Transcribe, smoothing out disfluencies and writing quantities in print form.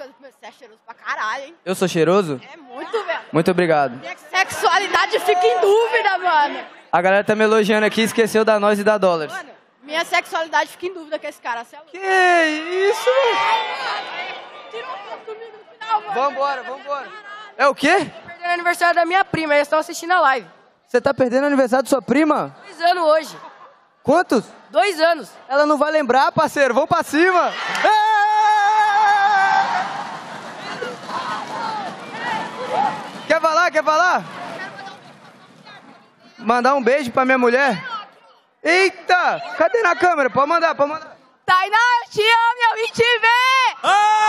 coisa. Você é cheiroso pra caralho, hein? Eu sou cheiroso? É muito, velho. Muito obrigado. Minha sexualidade fica em dúvida, mano. A galera tá me elogiando aqui, esqueceu da nós e da dólares. Mano, minha sexualidade fica em dúvida com esse cara. Você é louco. Que isso? Tira uma foto comigo no final, mano. Vambora, vambora. É o quê? Perdendo o aniversário da minha prima, eles estão assistindo a live. Você tá perdendo o aniversário de sua prima? 2 anos hoje. Quantos? 2 anos. Ela não vai lembrar, parceiro. Vamos pra cima. Quer falar? Quer falar? Mandar um beijo pra minha mulher? Eita! Cadê na câmera? Pode mandar, pode mandar. Tainá, eu te amo, eu vim te ver!